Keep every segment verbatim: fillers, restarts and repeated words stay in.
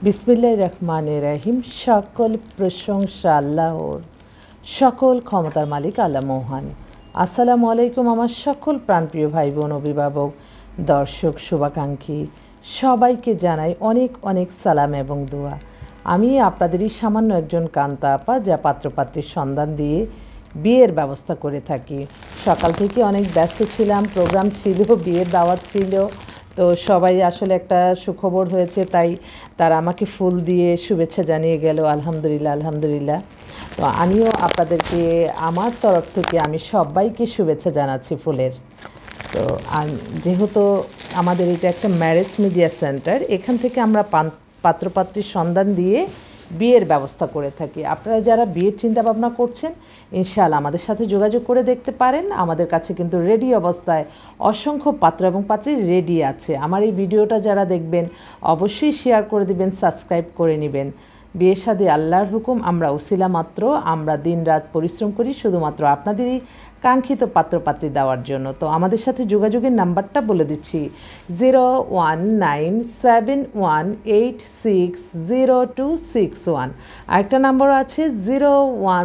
বিসমিল্লাহির রহমানির রহিম। সকল প্রশংসা আল্লাহর, সকল ক্ষমতার মালিক আল্লাহ মহান। আসসালামু আলাইকুম আমার সকল প্রাণপ্রিয় ভাই বোন, অভিভাবক, দর্শক, শুভাকাঙ্ক্ষী সবাইকে জানাই অনেক অনেক সালাম এবং দোয়া। আমি আপনাদেরই সামান্য একজন কান্তা আপা, যা পাত্রপাত্রীর সন্ধান দিয়ে বিয়ের ব্যবস্থা করে থাকি। সকাল থেকে অনেক ব্যস্ত ছিলাম, প্রোগ্রাম ছিল, বিয়ের দাওয়াত ছিল। তো সবাই আসলে একটা সুখবর হয়েছে, তাই তারা আমাকে ফুল দিয়ে শুভেচ্ছা জানিয়ে গেল। আলহামদুলিল্লাহ আলহামদুলিল্লাহ। তো আমিও আপনাদেরকে আমার তরফ থেকে আমি সবাইকে শুভেচ্ছা জানাচ্ছি ফুলের। তো যেহেতু আমাদের এটা একটা ম্যারেজ মিডিয়া সেন্টার, এখান থেকে আমরা পাত্রপাত্রীর সন্ধান দিয়ে বিয়ের ব্যবস্থা করে থাকি। আপনারা যারা বিয়ের চিন্তা ভাবনা করছেন, ইনশাআল্লাহ আমাদের সাথে যোগাযোগ করে দেখতে পারেন। আমাদের কাছে কিন্তু রেডি অবস্থায় অসংখ্য পাত্র এবং পাত্রী রেডি আছে। আমার এই ভিডিওটা যারা দেখবেন অবশ্যই শেয়ার করে দিবেন, সাবস্ক্রাইব করে নেবেন। বিয়ে শাদী আল্লাহর হুকুম, আমরা উসিলা মাত্র। আমরা দিন রাত পরিশ্রম করি শুধুমাত্র আপনাদেরই কাঙ্ক্ষিত পাত্রপাত্রী দেওয়ার জন্য। তো আমাদের সাথে যোগাযোগের নাম্বারটা বলে দিচ্ছি, zero one nine seven one eight six zero two six one. আরেকটা নাম্বার আছে zero one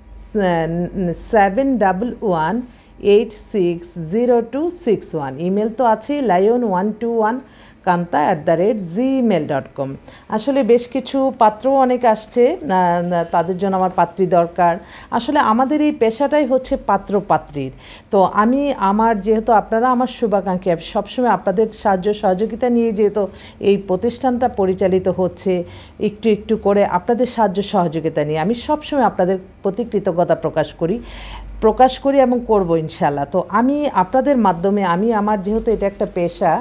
seven double one eight six zero two six one. Email তো আছে lion one two one Kanta at the rate Gmail dot com. আসলে বেশ কিছু পাত্রও অনেক আসছে, তাদের জন্য আমার পাত্রী দরকার। আসলে আমাদের এই পেশাটাই হচ্ছে পাত্র পাত্রীর। তো আমি আমার যেহেতু আপনারা আমার শুভাকাঙ্ক্ষী, সবসময় আপনাদের সাহায্য সহযোগিতা নিয়ে যেহেতু এই প্রতিষ্ঠানটা পরিচালিত হচ্ছে, একটু একটু করে আপনাদের সাহায্য সহযোগিতা নিয়ে আমি সবসময় আপনাদের প্রতি কৃতজ্ঞতা প্রকাশ করি প্রকাশ করি এবং করব ইনশাল্লাহ। তো আমি আপনাদের মাধ্যমে, আমি আমার যেহেতু এটা একটা পেশা,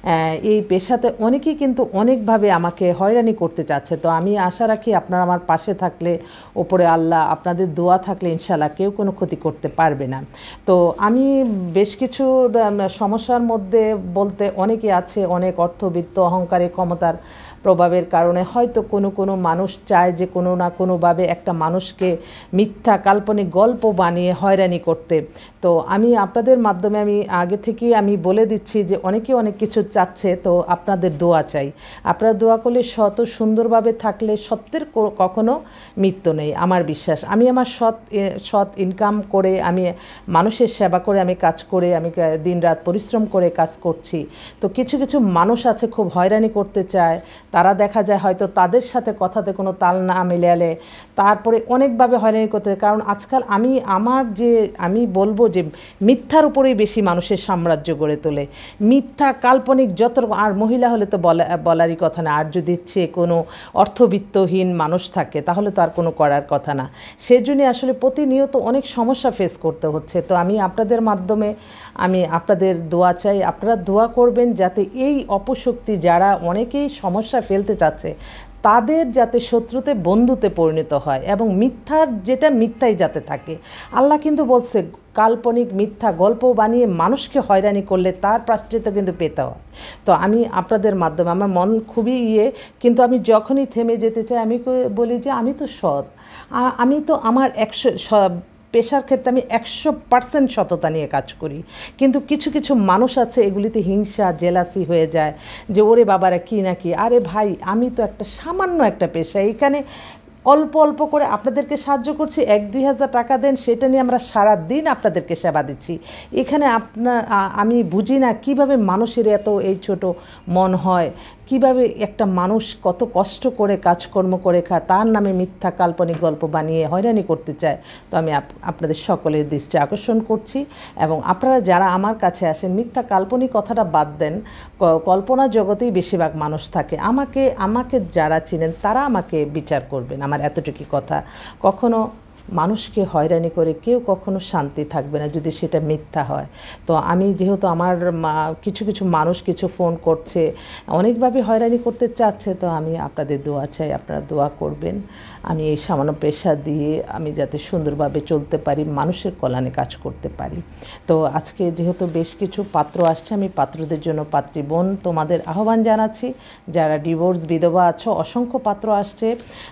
এই পেশাতে অনেকেই কিন্তু অনেকভাবে আমাকে হয়রানি করতে চাচ্ছে। তো আমি আশা রাখি আপনারা আমার পাশে থাকলে, ওপরে আল্লাহ আপনাদের দোয়া থাকলে ইনশাল্লাহ কেউ কোনো ক্ষতি করতে পারবে না। তো আমি বেশ কিছু সমস্যার মধ্যে বলতে অনেকে আছে, অনেক অর্থবিত্ত, অহংকারে, ক্ষমতার প্রভাবের কারণে হয়তো কোনো কোনো মানুষ চায় যে কোনো না কোনোভাবে একটা মানুষকে মিথ্যা কাল্পনিক গল্প বানিয়ে হয়রানি করতে। তো আমি আপনাদের মাধ্যমে আমি আগে থেকেই আমি বলে দিচ্ছি যে অনেকে অনেক কিছু চাচ্ছে, তো আপনাদের দোয়া চাই। আপনারা দোয়া করলে সৎ সুন্দরভাবে থাকলে সত্যের কখনো মৃত্যু নেই, আমার বিশ্বাস। আমি আমার সৎ সৎ ইনকাম করে, আমি মানুষের সেবা করে, আমি কাজ করে, আমি দিন রাত পরিশ্রম করে কাজ করছি। তো কিছু কিছু মানুষ আছে খুব হয়রানি করতে চায়, তারা দেখা যায় হয়তো তাদের সাথে কথাতে কোনো তাল না মিলালে তারপরে অনেকভাবে হয়রানি করতে। কারণ আজকাল আমি আমার যে আমি বলবো যে মিথ্যার উপরেই বেশি মানুষের সাম্রাজ্য গড়ে তোলে, মিথ্যা কাল্পনিক যত। আর মহিলা হলে তো বলা বলারই কথা না, আর যদি সে কোনো অর্থবিত্তহীন মানুষ থাকে তাহলে তো আর কোনো করার কথা না। সেজন্য আসলে প্রতিনিয়ত অনেক সমস্যা ফেস করতে হচ্ছে। তো আমি আপনাদের মাধ্যমে আমি আপনাদের দোয়া চাই, আপনারা দোয়া করবেন যাতে এই অপশক্তি যারা অনেকেই সমস্যা ফেলতে চাচ্ছে তাদের যাতে শত্রুতে বন্ধুতে পরিণত হয় এবং মিথ্যার যেটা মিথ্যাই যাতে থাকে। আল্লাহ কিন্তু বলছে কাল্পনিক মিথ্যা গল্প বানিয়ে মানুষকে হয়রানি করলে তার প্রায়শ্চিত্ত কিন্তু পেতে হয়। তো আমি আপনাদের মাধ্যমে, আমার মন খুবই ইয়ে, কিন্তু আমি যখনই থেমে যেতে চাই আমি বলি যে আমি তো সৎ, আমি তো আমার একশো পেশার ক্ষেত্রে আমি একশো পার্সেন্ট সততা নিয়ে কাজ করি। কিন্তু কিছু কিছু মানুষ আছে এগুলিতে হিংসা জেলাসি হয়ে যায় যে ওরে বাবারা কি নাকি। আরে ভাই, আমি তো একটা সামান্য একটা পেশা, এইখানে অল্প অল্প করে আপনাদেরকে সাহায্য করছি, এক দুই হাজার টাকা দেন, সেটা নিয়ে আমরা সারা দিন আপনাদেরকে সেবা দিচ্ছি। এখানে আপনার আমি বুঝি না কিভাবে মানুষের এত এই ছোট মন হয়, কিভাবে একটা মানুষ কত কষ্ট করে কাজকর্ম করে খায়, তার নামে মিথ্যা কাল্পনিক গল্প বানিয়ে হয়রানি করতে চায়। তো আমি আপনাদের সকলের দৃষ্টি আকর্ষণ করছি এবং আপনারা যারা আমার কাছে আসেন মিথ্যা কাল্পনিক কথাটা বাদ দেন, কল্পনা জগতেই বেশিরভাগ মানুষ থাকে। আমাকে আমাকে যারা চিনেন তারা আমাকে বিচার করবেন, আমার এতটুকু কথা। কখনো মানুষকে হয়রানি করে কেউ কখনো শান্তি থাকবে না যদি সেটা মিথ্যা হয়। তো আমি যেহেতু আমার কিছু কিছু মানুষ কিছু ফোন করছে, অনেকভাবে হয়রানি করতে চাচ্ছে, তো আমি আপনাদের দোয়া চাই, আপনারা দোয়া করবেন আমি এই সামান্য পেশা দিয়ে আমি যাতে সুন্দরভাবে চলতে পারি, মানুষের কল্যাণে কাজ করতে পারি। তো আজকে যেহেতু বেশ কিছু পাত্র আসছে, আমি পাত্রদের জন্য, পাত্রী বোন তোমাদের আহ্বান জানাচ্ছি, যারা ডিভোর্স বিধবা আছো, অসংখ্য পাত্র আসছে।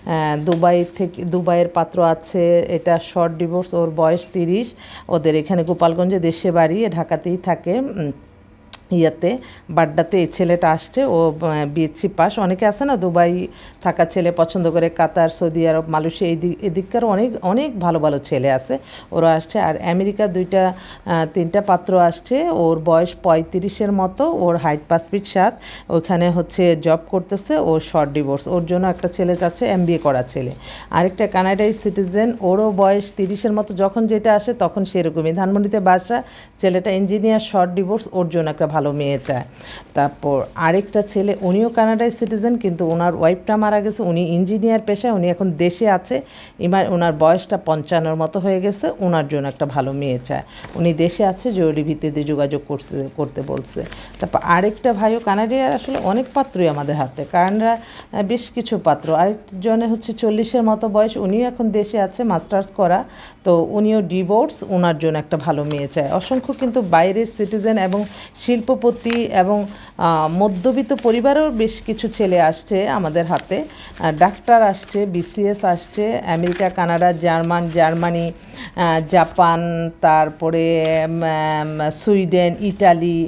দুবাই থেকে দুবাইয়ের পাত্র আছে, এটা শর্ট ডিভোর্স, ওর বয়স তিরিশ, ওদের এখানে গোপালগঞ্জে দেশে বাড়ি, ঢাকাতেই থাকে। ইয়াতে বাড্ডাতে এই ছেলেটা আসছে, ও বিএসসি পাস। অনেকে আছে না দুবাই থাকা ছেলে পছন্দ করে, কাতার, সৌদি আরব, মালয়েশিয়া, এই দিক এদিককার অনেক অনেক ভালো ভালো ছেলে আছে, ওরা আসছে। আর আমেরিকার দুইটা তিনটা পাত্র আসছে, ওর বয়স পঁয়ত্রিশের মতো, ওর হাইট পাঁচ ফিট সাত, ওইখানে হচ্ছে জব করতেছে, ওর শর্ট ডিভোর্স, ওর জন্য একটা ছেলে যাচ্ছে এম বি এ করা ছেলে। আরেকটা কানাডাই সিটিজেন, ওরও বয়স তিরিশের মতো, যখন যেটা আসে তখন সেরকমই, ধানমন্ডিতে বাসা, ছেলেটা ইঞ্জিনিয়ার, শর্ট ডিভোর্স, ওর জন্য একটা ভালো মেয়ে চায়। তারপর আরেকটা ছেলে, উনিও কানাডায় সিটিজেন, কিন্তু ওনার ওয়াইফটা মারা গেছে, উনি ইঞ্জিনিয়ার পেশায়, উনি এখন দেশে আছে, এবার ওনার বয়সটা পঞ্চান্নর মতো হয়ে গেছে, ওনার জন্য একটা ভালো মেয়ে চায়, উনি দেশে আছে, জরুরি ভিত্তিতে যোগাযোগ করছে করতে বলছে। তারপর আরেকটা ভাইও কানাডিয়ার, আসলে অনেক পাত্রই আমাদের হাতে, কারণরা বেশ কিছু পাত্র। আরেকজনে হচ্ছে চল্লিশের মতো বয়স, উনিও এখন দেশে আছে, মাস্টার্স করা, তো উনিও ডিভোর্স, ওনার জন্য একটা ভালো মেয়ে চায়। অসংখ্য কিন্তু বাইরের সিটিজেন এবং শিল্পপতি এবং মধ্যবিত্ত পরিবারেও বেশ কিছু ছেলে আসছে আমাদের হাতে। ডাক্তার আসছে, বিসিএস আসছে, America, Canada, German Germany Japan, তারপরে সুইডেন, ইটালি,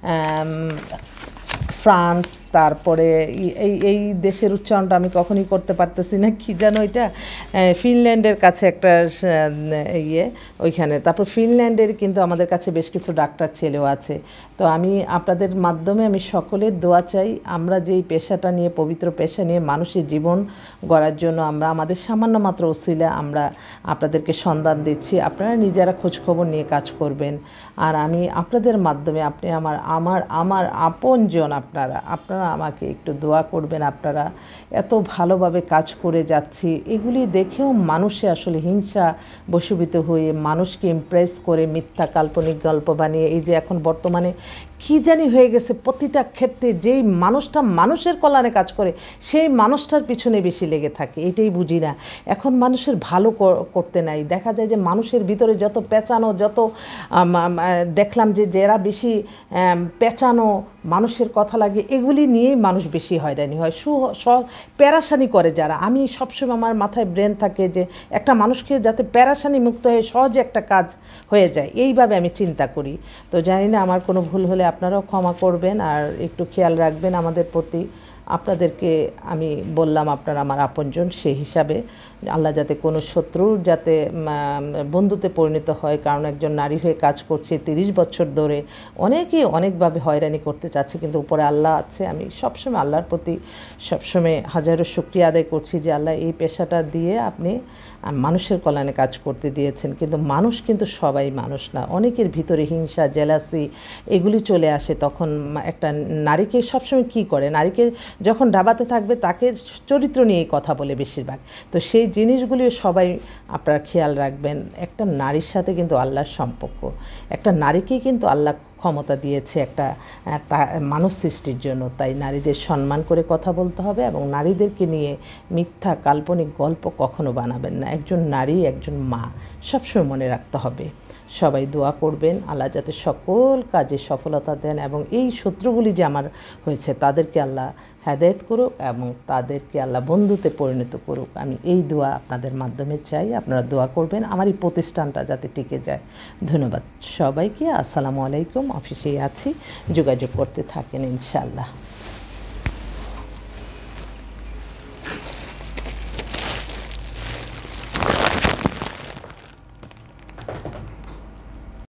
ফ্রান্স, তারপরে এই এই দেশের উচ্চারণটা আমি কখনই করতে পারতেছি না, কি জানো এটা, ফিনল্যান্ডের কাছে একটা ইয়ে ওইখানে। তারপর ফিনল্যান্ডের কিন্তু আমাদের কাছে বেশ কিছু ডাক্তার ছেলেও আছে। তো আমি আপনাদের মাধ্যমে আমি সকলের দোয়া চাই, আমরা যেই পেশাটা নিয়ে, পবিত্র পেশা নিয়ে মানুষের জীবন গড়ার জন্য আমরা আমাদের সামান্য মাত্র ওসিলা আমরা আপনাদেরকে সন্ধান দিচ্ছি, আপনারা নিজেরা খোঁজখবর নিয়ে কাজ করবেন। আর আমি আপনাদের মাধ্যমে, আপনি আমার আমার আমার আপনজন, আপনারা আপনারা আমাকে একটু দোয়া করবেন। আপনারা এত ভালোভাবে কাজ করে যাচ্ছি, এগুলি দেখেও মানুষে আসলে হিংসা বশীভূত হয়ে মানুষকে ইমপ্রেস করে মিথ্যা কাল্পনিক গল্প বানিয়ে, এই যে এখন বর্তমানে কি জানি হয়ে গেছে, প্রতিটা ক্ষেত্রে যেই মানুষটা মানুষের কল্যাণে কাজ করে সেই মানুষটার পিছনে বেশি লেগে থাকে, এটাই বুঝি না। এখন মানুষের ভালো করতে নাই, দেখা যায় যে মানুষের ভিতরে যত পেঁচানো, যত দেখলাম যে যারা বেশি পেঁচানো, মানুষের কথা লাগে, এগুলি নিয়েই মানুষ বেশি হয়রানি হয়, সু প্যারাসানি করে যারা। আমি সবসময় আমার মাথায় ব্রেন থাকে যে একটা মানুষকে যাতে প্যারাসানি মুক্ত হয়ে সহজে একটা কাজ হয়ে যায়, এইভাবে আমি চিন্তা করি। তো জানি না, আমার কোনো ভুল হলে আপনারাও ক্ষমা করবেন আর একটু খেয়াল রাখবেন আমাদের প্রতি। আপনাদেরকে আমি বললাম আপনারা আমার আপনজন, সেই হিসাবে আল্লাহ যাতে কোনো শত্রুর যাতে বন্ধুতে পরিণত হয়, কারণ একজন নারী হয়ে কাজ করছে তিরিশ বছর ধরে, অনেকেই অনেকভাবে হয়রানি করতে চাচ্ছে, কিন্তু উপরে আল্লাহ আছে। আমি সবসময় আল্লাহর প্রতি সবসময় হাজারো শুকরিয়া আদায় করছি যে আল্লাহ এই পেশাটা দিয়ে আপনি মানুষের কল্যাণে কাজ করতে দিয়েছেন। কিন্তু মানুষ কিন্তু সবাই মানুষ না, অনেকের ভিতরে হিংসা, জেলাসি এগুলি চলে আসে। তখন একটা নারীকে সবসময় কী করে, নারীকে যখন ডাবাতে থাকবে তাকে চরিত্র নিয়েই কথা বলে বেশিরভাগ। তো সেই জিনিসগুলিও সবাই আপনারা খেয়াল রাখবেন। একটা নারীর সাথে কিন্তু আল্লাহর সম্পর্ক, একটা নারীকেই কিন্তু আল্লাহ ক্ষমতা দিয়েছে একটা মানুষ সৃষ্টির জন্য। তাই নারীদের সম্মান করে কথা বলতে হবে এবং নারীদেরকে নিয়ে মিথ্যা কাল্পনিক গল্প কখনো বানাবেন না। একজন নারী, একজন মা, সবসময় মনে রাখতে হবে। সবাই দোয়া করবেন আল্লাহ যাতে সকল কাজে সফলতা দেন এবং এই শত্রুগুলি যে আমার হয়েছে তাদেরকে আল্লাহ হেদায়েত করুক এবং তাদেরকে আল্লাহ বন্ধুতে পরিণত করুক। আমি এই দোয়া আপনাদের মাধ্যমে চাই, আপনারা দোয়া করবেন আমার এই প্রতিষ্ঠানটা যাতে টিকে যায়। ধন্যবাদ সবাইকে। আসসালামু আলাইকুম। অফিসেই আছি, যোগাযোগ করতে থাকেন ইনশাআল্লাহ।